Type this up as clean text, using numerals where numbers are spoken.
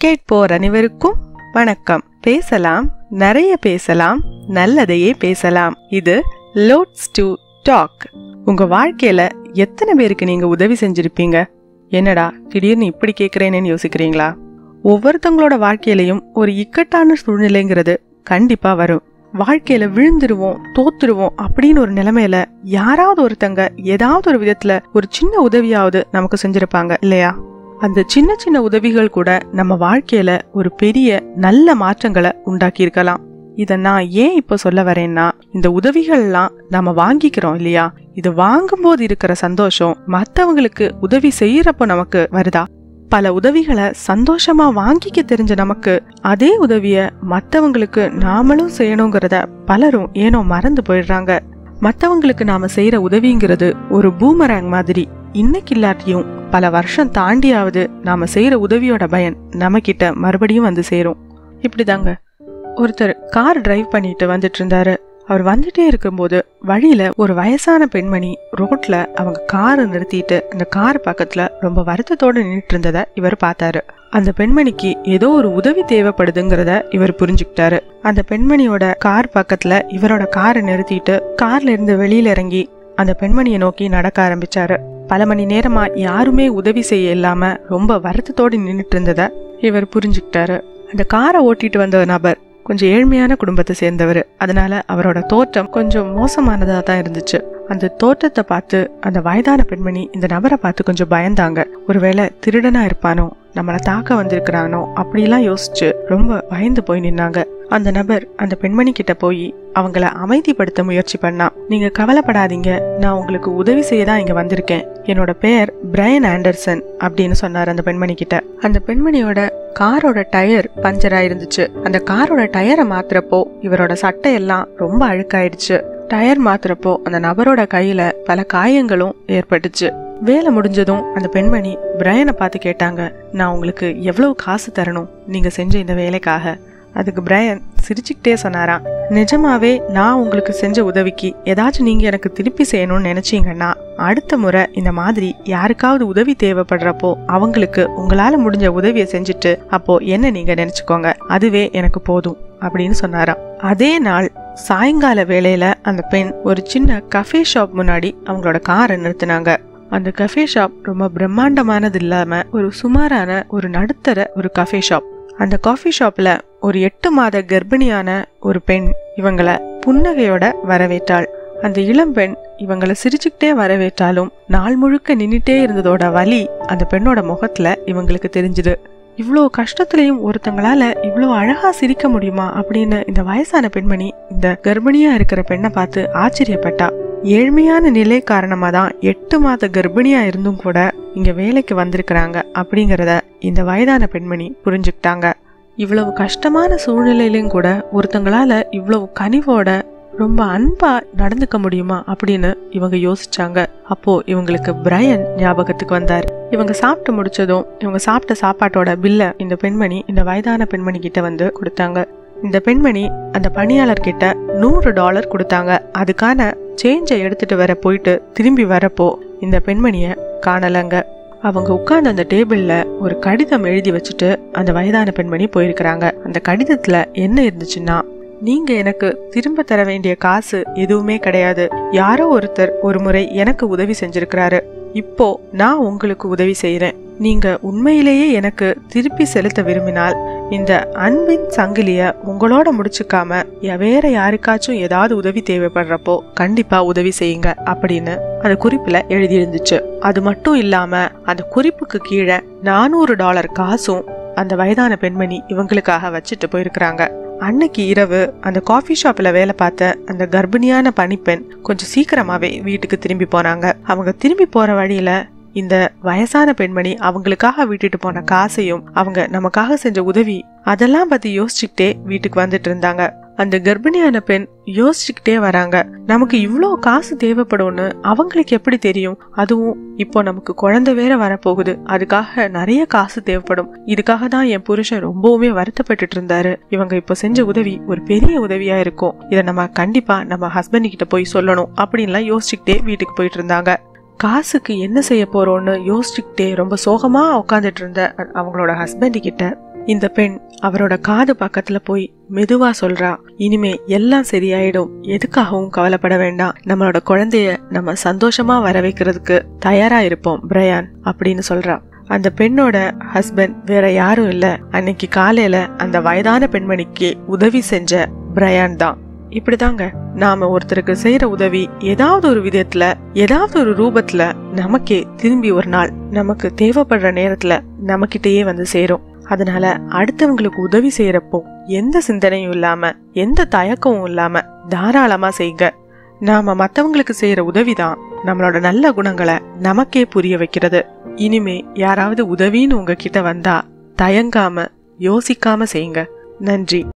கேட்போர் அனைவருக்கும் வணக்கம். பேசலாம், நிறைய பேசலாம், நல்லதையே பேசலாம். இது லோட்ஸ் டு டாக். உங்க வாழ்க்கையில எத்தனை பேருக்கு நீங்க உதவி செஞ்சிருப்பீங்க? என்னடா திடீர்னு இப்படி கேக்குறேன்னு யோசிக்கிறீங்களா? ஒவ்வொருத்தவங்களோட வாழ்க்கையிலையும் ஒரு இக்கட்டான சூழ்நிலைங்கிறது கண்டிப்பா வரும். வாழ்க்கையில விழுந்துருவோம், தோத்துருவோம் அப்படின்னு ஒரு நிலைமையில யாராவது ஒருத்தங்க ஏதாவது ஒரு விதத்துல ஒரு சின்ன உதவியாவது நமக்கு செஞ்சிருப்பாங்க இல்லையா? அந்த சின்ன சின்ன உதவிகள் கூட நம்ம வாழ்க்கையில ஒரு பெரிய நல்ல மாற்றங்களை உண்டாக்கி இருக்கலாம். இத நான் ஏன் இப்ப சொல்ல வரேன்னா, இந்த உதவிகள்லாம் நம்ம வாங்கிக்கிறோம் இல்லையா? இது வாங்கும் போது இருக்கிற சந்தோஷம் மத்தவங்களுக்கு உதவி செய்யறப்போ நமக்கு வருதா? பல உதவிகளை சந்தோஷமா வாங்கிக்க தெரிஞ்ச நமக்கு அதே உதவிய மத்தவங்களுக்கு நாமளும் செய்யணுங்கிறத பலரும் ஏனோ மறந்து போயிடுறாங்க. மத்தவங்களுக்கு நாம செய்யற உதவிங்கிறது ஒரு பூமராங் மாதிரி. இன்னைக்கு இல்லாட்டியும் பல வருஷம் தாண்டியாவது நாம செய்யற உதவியோட பயன் நம்ம கிட்ட மறுபடியும் வந்து சேரும். இப்படிதாங்க ஒருத்தர் கார் டிரைவ் பண்ணிட்டு வந்துட்டு இருந்தாரு. அவர் வந்துட்டே இருக்கும்போது வழியில ஒரு வயசான பெண்மணி ரோட்ல அவங்க காரை நிறுத்திட்டு அந்த கார் பக்கத்துல ரொம்ப வருத்தத்தோட நின்றுட்டு இருந்ததை இவர் பார்த்தாரு. அந்த பெண்மணிக்கு ஏதோ ஒரு உதவி தேவைப்படுதுங்கிறத இவர் புரிஞ்சுக்கிட்டாரு. அந்த பெண்மணியோட கார் பக்கத்துல இவரோட காரை நிறுத்திட்டு கார்ல இருந்து வெளியில இறங்கி அந்த பெண்மணியை நோக்கி நடக்க ஆரம்பிச்சாரு. பல மணி நேரமா யாருமே உதவி செய்ய இல்லாம ரொம்ப வருத்தத்தோடு நின்றுட்டு இருந்தத இவர் புரிஞ்சுக்கிட்டாரு. அந்த காரை ஓட்டிட்டு வந்த நபர் கொஞ்சம் ஏழ்மையான குடும்பத்தை சேர்ந்தவர். அதனால அவரோட தோற்றம் கொஞ்சம் மோசமானதா தான் இருந்துச்சு. அந்த தோற்றத்தை பார்த்து அந்த வயதான பெண்மணி இந்த நபரை பார்த்து கொஞ்சம் பயந்தாங்க. ஒருவேளை திருடனா இருப்பானோ, நம்மளை தாக்க வந்திருக்கிறானோ அப்படிலாம் யோசிச்சு ரொம்ப பயந்து போய் நின்னாங்க. அந்த நபர் அந்த பெண்மணி கிட்ட போய் அவங்கள அமைதிப்படுத்த முயற்சி பண்ணா. நீங்க கவலைப்படாதீங்க, நான் உங்களுக்கு உதவி செய்ய தான் இங்க வந்திருக்கேன். என்னோட பெயர் பிரையன் ஆண்டர்சன் அப்படின்னு சொன்னார் அந்த பெண்மணி கிட்ட. அந்த பெண்மணியோட காரோட டயர் பஞ்சர் ஆயிருந்துச்சு. அந்த காரோட டயரை மாத்துறப்போ இவரோட சட்டை எல்லாம் ரொம்ப அழுக்காயிடுச்சு. டயர் மாத்துறப்போ அந்த நபரோட கையில பல காயங்களும் ஏற்பட்டுச்சு. வேலை முடிஞ்சதும் அந்த பெண்மணி பிரையனை பார்த்து கேட்டாங்க, நான் உங்களுக்கு எவ்வளவு காசு தரணும் நீங்க செஞ்ச இந்த வேலைக்காக? அதுக்கு பிரையன் சிரிச்சுக்கிட்டே சொன்னாராம், நிஜமாவே நான் உங்களுக்கு செஞ்ச உதவிக்கு ஏதாச்சும் நீங்க எனக்கு திருப்பி செய்யணும்னு நினைச்சீங்கன்னா அடுத்த முறை இந்த மாதிரி யாருக்காவது உதவி தேவைப்படுறப்போ அவங்களுக்கு உங்களால முடிஞ்ச உதவியை செஞ்சுட்டு அப்போ என்ன நீங்க நினைச்சுக்கோங்க, அதுவே எனக்கு போதும் அப்படின்னு சொன்னாராம். அதே நாள் சாயங்கால வேளையில அந்த பெண் ஒரு சின்ன கஃபே ஷாப் முன்னாடி அவங்களோட காரை நிறுத்தினாங்க. அந்த கஃபே ஷாப் ரொம்ப பிரம்மாண்டமானது இல்லாம ஒரு சுமாரான ஒரு நடுத்தர ஒரு கஃபே ஷாப். அந்த காஃபி ஷாப்ல ஒரு 8 மாத கர்ப்பிணியான ஒரு பெண் இவங்களை புன்னகையோட வரவேற்றாள். அந்த இளம்பெண் இவங்களை சிரிச்சுக்கிட்டே வரவேற்றாலும் நாள் முழுக்க நின்னுட்டே இருந்ததோட வலி அந்த பெண்ணோட முகத்துல இவங்களுக்கு தெரிஞ்சுது. இவ்வளோ கஷ்டத்திலையும் ஒருத்தங்களால இவ்வளோ அழகா சிரிக்க முடியுமா அப்படின்னு இந்த வயசான பெண்மணி இந்த கர்ப்பிணியா இருக்கிற பெண்ணை பார்த்து ஆச்சரியப்பட்டா. ஏழ்மையான நிலை காரணமா தான் 8 மாத கர்ப்பிணியா இருந்தும் கூட இங்க வேலைக்கு வந்திருக்கிறாங்க அப்படிங்கறத இந்த வயதான பெண்மணி புரிஞ்சுக்கிட்டாங்க. இவ்வளவு கஷ்டமான சூழ்நிலையிலும் கூட ஒருத்தங்களால இவ்வளவு கனிவோட ரொம்ப அன்பா நடந்துக்க முடியுமா அப்படின்னு இவங்க யோசிச்சாங்க. அப்போ இவங்களுக்கு பிரையன் ஞாபகத்துக்கு வந்தாரு. இவங்க சாப்பிட்டு முடிச்சதும் இவங்க சாப்பிட்ட சாப்பாட்டோட பில்ல இந்த பெண்மணி இந்த வயதான பெண்மணி கிட்ட வந்து கொடுத்தாங்க. இந்த பெண்மணி அந்த பணியாளர் கிட்ட $100 கொடுத்தாங்க. அதுக்கான சேஞ்சை எடுத்துட்டு வர போயிட்டு திரும்பி வரப்போ இந்த பெண்மணிய காணலங்க. அவங்க உட்கார்ந்து அந்த டேபிள்ல ஒரு கடிதம் எழுதி வச்சுட்டு அந்த வயதான பெண்மணி போயிருக்கிறாங்க. அந்த கடிதத்துல என்ன இருந்துச்சுன்னா, நீங்க எனக்கு திரும்ப தர வேண்டிய காசு எதுவுமே கிடையாது. யாரோ ஒருத்தர் ஒரு முறை எனக்கு உதவி செஞ்சிருக்கிறாரு. இப்போ நான் உங்களுக்கு உதவி செய்யறேன். நீங்க உண்மையிலேயே எனக்கு திருப்பி செலுத்த விரும்பினால் இந்த அன்பின் சங்கிலிய உங்களோட முடிச்சுக்காம வேற யாருக்காச்சும் ஏதாவது உதவி தேவைப்படுறப்போ கண்டிப்பா உதவி செய்யுங்க அப்படின்னு அந்த குறிப்புல எழுதி இருந்துச்சு. அது மட்டும் இல்லாம அந்த குறிப்புக்கு கீழே $400 காசும் அந்த வயதான பெண்மணி இவங்களுக்காக வச்சுட்டு போயிருக்கிறாங்க. அன்னைக்கு இரவு அந்த காஃபி ஷாப்ல வேலை பார்த்த அந்த கர்ப்பிணியான பணிப்பெண் கொஞ்சம் சீக்கிரமாவே வீட்டுக்கு திரும்பி போனாங்க. அவங்க திரும்பி போற வழியில இந்த வயசான பெண்மணி அவங்களுக்காக விட்டுட்டு போன காசையும் அவங்க நமக்காக செஞ்ச உதவி அதெல்லாம் பத்தி யோசிச்சுக்கிட்டே வீட்டுக்கு வந்துட்டு இருந்தாங்க. அந்த கர்ப்பிணியான பெண் யோசிச்சுக்கிட்டே வராங்க, நமக்கு இவ்வளோ காசு தேவைப்படும்னு அவங்களுக்கு எப்படி தெரியும்? அதுவும் இப்போ நமக்கு குழந்தை வேற வரப்போகுது, அதுக்காக நிறைய காசு தேவைப்படும். இதுக்காக தான் என் புருஷன் ரொம்பவுமே வருத்தப்பட்டுட்டு இருந்தாரு. இவங்க இப்போ செஞ்ச உதவி ஒரு பெரிய உதவியா இருக்கும். இதை நம்ம கண்டிப்பா நம்ம ஹஸ்பண்ட் கிட்ட போய் சொல்லணும் அப்படின்லாம் யோசிச்சுக்கிட்டே வீட்டுக்கு போயிட்டு இருந்தாங்க. காசுக்கு என்ன செய்ய போறோம்னு யோசிச்சுக்கிட்டே ரொம்ப சோகமா உட்காந்துட்டு இருந்த அவங்களோட ஹஸ்பண்ட் கிட்ட இந்த பெண் அவரோட காது பக்கத்துல போய் மெதுவா சொல்றா, இனிமே எல்லாம் சரியாயிடும், எதுக்காகவும் கவலைப்பட வேண்டாம், நம்மளோட குழந்தைய நம்ம சந்தோஷமா வர வைக்கிறதுக்கு தயாரா இருப்போம் பிரையான் அப்படின்னு சொல்றா. அந்த பெண்ணோட ஹஸ்பண்ட் வேற யாரும் இல்ல, அன்னைக்கு காலையில அந்த வயதான பெண்மணிக்கு உதவி செஞ்ச பிரையான் தான். இப்படிதாங்க நாம ஒருத்தருக்கு செய்யற உதவி ஏதாவது ஒரு விதத்துல ஏதாவது ஒரு ரூபத்துல நமக்கே திரும்பி ஒரு நாள் நமக்கு தேவைப்படுற நேரத்துல நமக்கிட்டயே வந்து சேரும். அதனால அடுத்தவங்களுக்கு உதவி செய்யறப்போ எந்த சிந்தனையும் இல்லாம எந்த தயக்கமும் இல்லாம தாராளமா செய்யுங்க. நாம மத்தவங்களுக்கு செய்யற உதவிதான் நம்மளோட நல்ல குணங்களை நமக்கே புரிய வைக்கிறது. இனிமே யாராவது உதவின்னு உங்ககிட்ட வந்தா தயங்காம யோசிக்காம செய்யுங்க. நன்றி.